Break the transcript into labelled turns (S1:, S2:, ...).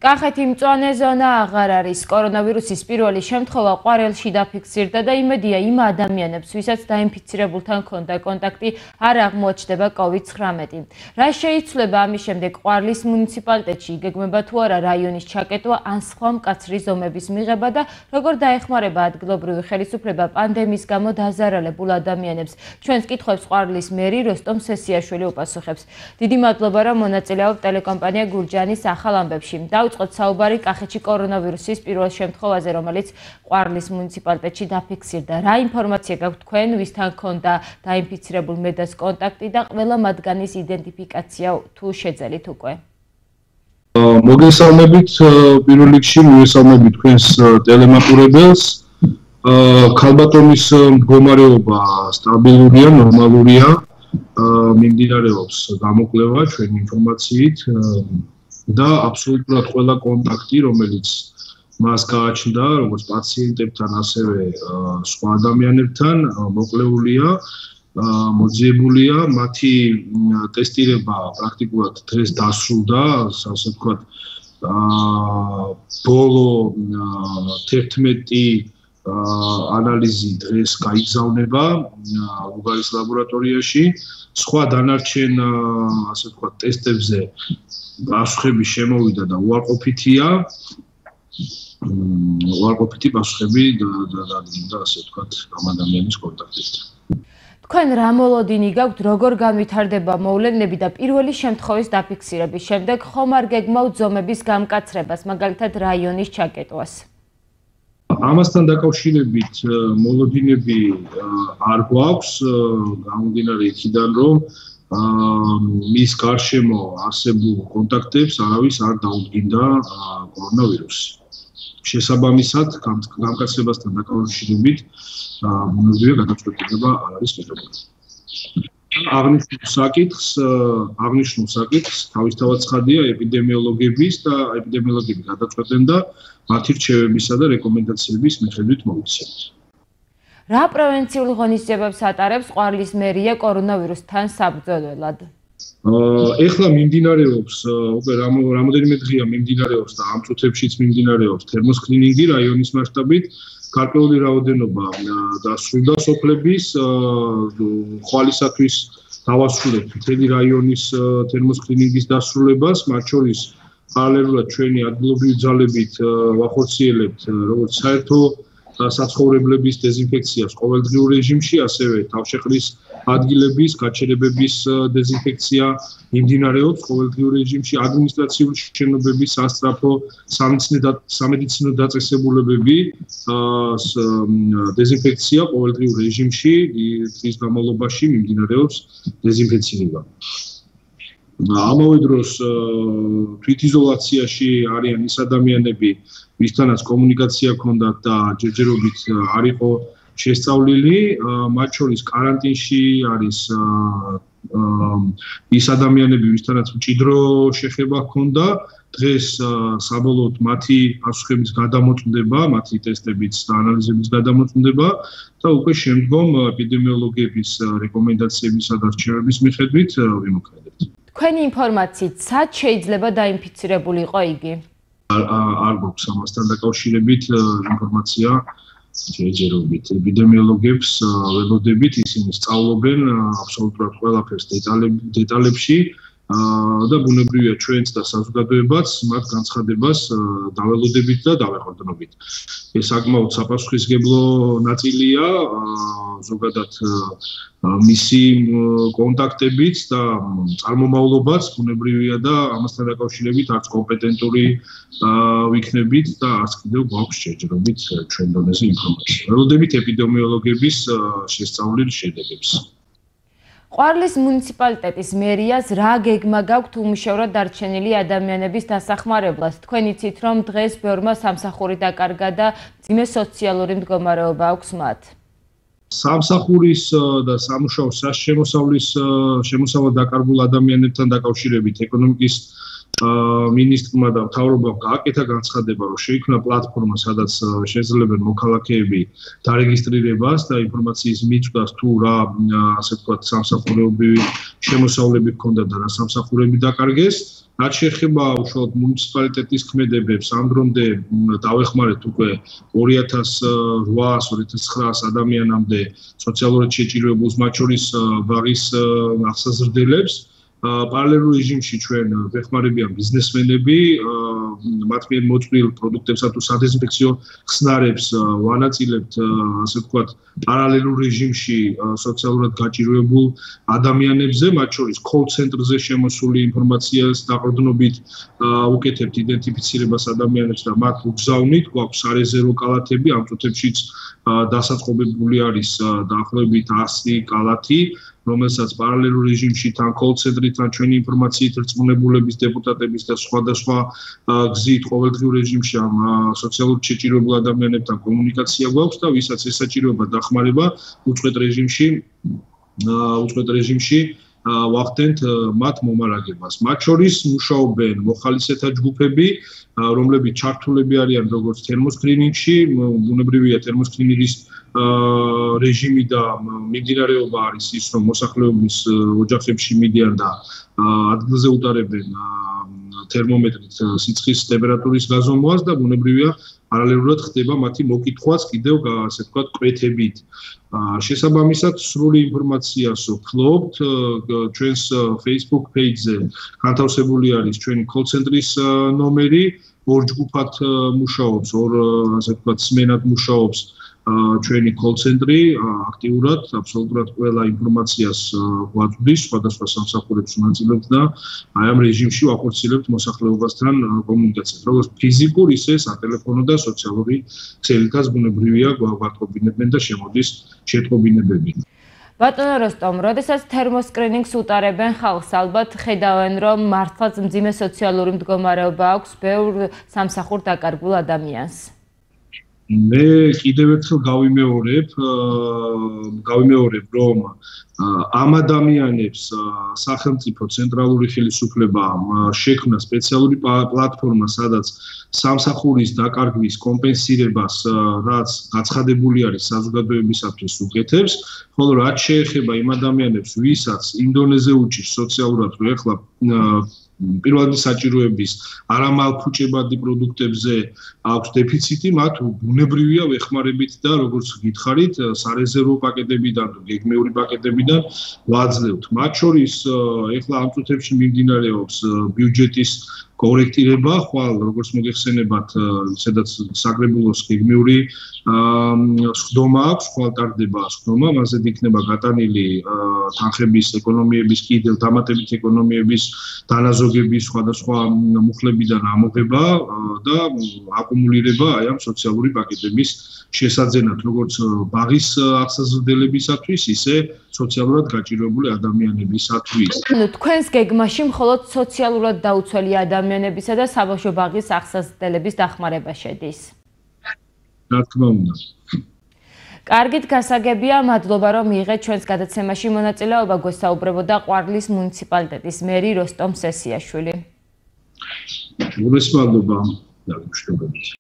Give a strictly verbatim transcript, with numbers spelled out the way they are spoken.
S1: კახეთი მწვანე ზონა აღარ არის. კორონავირუსის პირველი შემთხვევა ყვარელში დაფიქსირდა და იმედია იმ ადამიანებს, ვისაც დაინფიცირებულთან ჰქონდა კონტაქტი, არ აღმოაჩნდება კოვიდ ცხრამეტი. რა შეიცვლება ამის შემდეგ ყვარლის მუნიციპალიტეტში იგეგმება თუ არა რაიონის ჩაკეტვა ან სხვა მკაცრი ზომების მიღება და როგორ დაეხმარება ადგილობრივი ხელისუფლება პანდემიის გამო დაზარალებულ ადამიანებს. ჩვენს კითხვებს ყვარლის მერი როსტომ სესიაშვილი უპასუხებს. დიდი მადლობა, რომ მონაწილეობთ ტელეკომპანია გურჯაანის ახალ ამბებში. დავიწყოთ საუბარი კახეთში კორონავირუსის პირველ შემთხვევაზე, რომელიც ყვარლის მუნიციპალიტეტში დაფიქსირდა. რა ინფორმაცია გაქვთ თქვენ, ვისთან ჰქონდა დაინფიცირებულ მედას კონტაქტი და ყველა მათგანის იდენტიფიკაცია თუ შეძელით უკვე?
S2: მოგესალმებით, პირველ რიგში მოგესალმებით თქვენს ტელემაყურებელს. ქალბატონის მდგომარეობა სტაბილურია, ნორმალურია. მიმდინარეობს გამოკვლევა ჩვენი ინფორმაციით და აბსოლუტურად ყველა კონტაქტი, რომელიც მას გააჩნდა, როგორც პაციენტებთან, ასევე სხვა ადამიანებთან, მოკლეულია, მოძიებულია, მათი ტესტირება პრაქტიკულად დღეს დასრულდა, ასე ვთქვათ, ბოლო თერთმეტი ანალიზი დღეს გაიგზავნება ლუგარის ლაბორატორიაში. სხვა დანარჩენ, ასე ვთქვათ, ტესტებზე პასუხები შემოვიდა და უარყოფითია. უარყოფითი პასუხები დადგინდა, ასე ვთქვათ, ამ ადამიანის კონტაქტით.
S1: თქვენ რა მოლოდინი გაქვთ, როგორ განვითარდება მოვლენები და პირველი შემთხვევის დაფიქსირების შემდეგ ხომ არ გეგმავთ ზომების გამკაცრებას, მაგალითად რაიონის ჩაკეტვას?
S2: ამასთან დაკავშირებით მოლოდინები არ გვაქვს, გამომდინარე იქიდან, რომ მის გარშემო არსებულ კონტაქტებს არავის არ დაუდგინდა კორონავირუსი. შესაბამისად, გამკაცრებასთან დაკავშირებით ბუნებრივია გადაწყვეტილება არ არის მიღებული. აღნიშნულ საკითხს, აღნიშნულ საკითხს თავისთავად ცხადია ეპიდემიოლოგების და ეპიდემიოლოგები გადაწყვეტენ და მათი რჩევებისა და რეკომენდაციების მიხედვით მოუწევთ.
S1: რა პრევენციულ ღონისძიებებს ატარებს ყვარლის მერია კორონავირუსთან საბრძოლველად?
S2: ეხლა მიმდინარეობს, უკვე რამოდენიმე დღეა მიმდინარეობს და ამ წუთებშიც მიმდინარეობს თერმოსკრინინგი რაიონის მასშტაბით. გარკვეული რაოდენობა დასრულდა სოფლების, ხვალისათვის დავასრულებთ მთელი რაიონის თერმოსკრინინგის დასრულებას, მათ შორის პარალელურად ჩვენი ადგილობრივი ძალებით ვახორციელებთ როგორც საერთო საცხოვრებლების დეზინფექციას ყოველდღიურ რეჟიმში, ასევე თავშეყრის ადგილების, გაჩერებების დეზინფექცია მიმდინარეობს ყოველდღიურ რეჟიმში, ადმინისტრაციული შენობების სასწრაფო სამედიცინო დაწესებულებები დეზინფექცია ყოველდღიურ რეჟიმში დღის განმავლობაში მიმდინარეობს დეზინფექცია. ამავე დროს თვითიზოლაციაში არიან ის ადამიანები, ვისთანაც კომუნიკაცია ჰქონდათ და ჯერჯერობით არ იყო შესწავლილი, მათ შორის კარანტინში არის ის ადამიანები, ვისთანაც მჭიდრო შეხება ჰქონდა. დღეს საბოლოოდ მათი პასუხების გადამოწმდება, მათი ტესტების და ანალიზების გადამოწმდება და უკვე შემდგომ ეპიდემიოლოგების რეკომენდაციებისა და რჩევების მიხედვით ვიმოქმედებთ.
S1: თქვენი ინფორმაციით, სად შეიძლება დაინფიცირებულიყო იგი?
S2: არ გვაქვს ამასთან დაკავშირებით ინფორმაცია ჯერჯერობით. ეპიდემიოლოგებს ველოდებით, ისინი სწავლობენ აბსოლუტურად ყველაფერს დეტალებში და ბუნებრივია ჩვენც და საზოგადოებაც მათ განცხადებას დაველოდებით და დავეყრდნობით. ეს საკმაოდ საპასუხისმგებლო ნაწილია ზოგადად მისი კონტაქტებიც და წარმომავლობაც ბუნებრივია და ამასთან დაკავშირებით არც კომპეტენტური ვიქნებით და არც კიდევ გვაქვს ჯერჯერობით ჩვენ დონეზე ინფორმაცია. ველოდებით ეპიდემიოლოგების შესწავლილ შედეგებს.
S1: ყვარლის მუნიციპალიტეტის მერიას რა გეგმა გაქვთ უმუშევრად დარჩენილი ადამიანების დასახმარებლად? თქვენ იცით, რომ დღეს ბევრმა სამსახური დაკარგა და მძიმე სოციალური მდგომარეობა აქვს მათ.
S2: სამსახურის და სამუშაო სასშემოსავლის შემოსავალ დაკარგულ ადამიანებთან დაკავშირებით ეკონომიკის მინისტრმა და მთავრობამ გააკეთა განცხადება, რომ შეიქმნა პლატფორმა, სადაც შეძლებენ მოქალაქეები დარეგისტრირებას და ინფორმაციის მიწვას თუ რა, ასე ვთქვათ, სამსახურეობრივი შემოსავლები ჰქონდა და რა სამსახურები დაკარგეს. რაც შეეხება უშუალოდ მუნიციპალიტეტის ქმედებებს, ამ დრომდე დავეხმარეთ უკვე ორი ათას ოთხას ორი ათას ცხრაას ადამიანამდე სოციალურად შეჭირებულს, მათ შორის ბაღის აღსაზრდელებს. პარალელურ რეჟიმში ჩვენ ვეხმარებიან ბიზნესმენები, მათ მიერ მოწვდიულ პროდუქტებსა თუ სადეზინფექციო ხსნარებს ვანაწილებთ, ასე ვთქვათ, პარალელურ რეჟიმში სოციალურად გაჭირვებულ ადამიანებზე, მათ შორის call-ცენტრზე შემოსული ინფორმაციას დაყრდნობით უკეთებთ იდენტიფიცირებას ადამიანებს და მათ უგზავნით, გვაქვს სარეზერვო კალათები, ამ წუთებშიც დასაწყობებული არის დაახლოებით ასი კალათი, რომელსაც პარალელურ რეჟიმში თან call-ცენტრით, თან ჩვენი ინფორმაციით რწმუნებულების დეპუტატების და სხვადასხვა გზით ყოველდღიურ რეჟიმში ამ სოციალურად შეჭირებულ ადამიანებთან კომუნიკაცია გვაქვს და ვისაც ესაჭიროება დახმარება უწყვეტ რეჟიმში უწყვეტ რეჟიმში ვახდენთ მათ მომარაგებას. მათ შორის მუშაობენ მოხალისეთა ჯგუფები, რომლებიც ჩართულები არიან როგორც თერმოსკრინინგში, ბუნებრივია თერმოსკრინინგის რეჟიმი და მიმდინარეობა არის ის, რომ მოსახლეობის ოჯახებში მიდიან და ადგილზე უტარებენ თერმომეტრით სიცხის ტემპერატურის გაზომვას და ბუნებრივია პარალელურად ხდება მათი მოკითხვაც კიდევ ასე ვთქვათ კვეთებით. შესაბამისად სრული ინფორმაციას ვფლობთ ჩვენს Facebook page-ზე განთავსებული არის ჩვენი call-ცენტრის ნომერი, ორ ჯგუფად მუშაობს, ორ ასე ვთქვათ სმენად მუშაობს ჩვენი call-ცენტრი აქტიურად, აბსოლუტურად ყველა ინფორმაციას გვაწვდის, სხვადასხვა სამსახურებს უნაწილებთ და აი ამ რეჟიმში ვახორციელებთ მოსახლეობასთან კომუნიკაციას, როგორც ფიზიკურ, ისე სატელეფონო და სოციალური ქსელითაც ბუნებრივია გვატყობინებენ და შემოდის შეტყობინებები.
S1: ბატონო როსტომ, როდესაც თერმოსკრინინგს უტარებენ ხალხს, ალბათ ხედავენ, რომ მართლაც მძიმე სოციალური მდგომარეობა აქვს ბევრ სამსახურ დაკარგულ ადამიანს.
S2: მე კიდევ ერთხელ გავიმეორებ, გავიმეორებ, რომ ამ ადამიანებს სახელმწიფო ცენტრალური ხელისუფლება შექმნა სპეციალური პლატფორმა, სადაც სამსახურის დაკარგვის კომპენსირებას, რაც გაცხადებული არის საზოგადოებისათვის უკეთებს, ხოლო რაც შეეხება იმ ადამიანებს, ვისაც იმ დონეზე უჭირს სოციალურად, რომ ეხლა პირველადი საჭიროების არამალფუჭებადი პროდუქტებზე აქვს დეფიციტი, მათ ბუნებრივია ვეხმარებით და როგორც გითხარით, სარეზერვო პაკეტებიდან თუ გეგმიური პაკეტებიდან ვაძლევთ. მათ შორის ეხლა ამ წუთებში მიმდინარეობს ბიუჯეტის კორექტირება, ხვალ როგორც მოგეხსენებათ, სადაც საკრებულოს გეგმიური სხდომა აქვს, ხვალ ტარდება სხდომა, მასზე იქნება გატანილი თანხების ეკონომიების კიდევ დამატებით ეკონომიების დანაზოგების სხვადასხვა მუხლებიდან ამოღება და აკუმულირება აი ამ სოციალური პაკეტების შესაძენად, როგორც ბაღის აღსაზრდელებისათვის, ისე სოციალურად გაჭირვებული ადამიანებისათვის.
S1: ანუ თქვენს გეგმაში მხოლოდ სოციალურად დაუცველი ადამიანებისა და საბავშვო ბაღის აღსაზრდელების დახმარება შედის.
S2: რა თქმა უნდა.
S1: კარგით, გასაგებია, მადლობა რომ მიიღეთ ჩვენს გადაცემაში მონაწილეობა. გვესაუბრებოდა ყვარლის მუნიციპალიტეტის მერი როსტომ სესიაშვილი.
S2: მოგესალმება და გუშტობებით.